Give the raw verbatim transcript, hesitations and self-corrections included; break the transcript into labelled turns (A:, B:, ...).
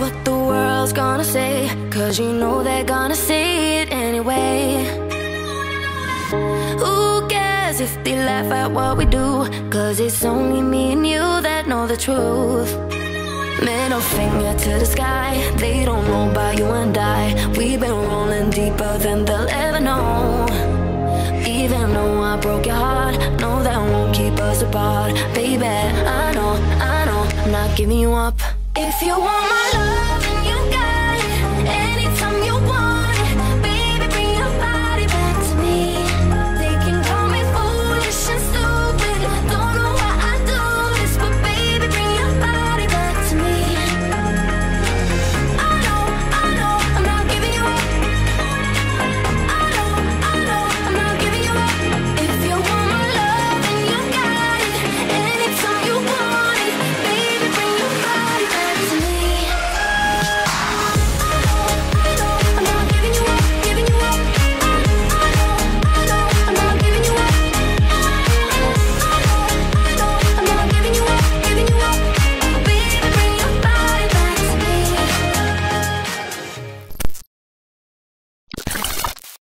A: what the world's gonna say, cause you know they're gonna say it anyway. Who cares if they laugh at what we do, cause it's only me and you that know the truth. Middle finger to the sky, they don't know about you and I. We've been rolling deeper than they'll ever know. Even though I broke your heart, no, that won't keep us apart. Baby, I know, I know, I'm not giving you up. If you want my love, then you got it. Anytime you want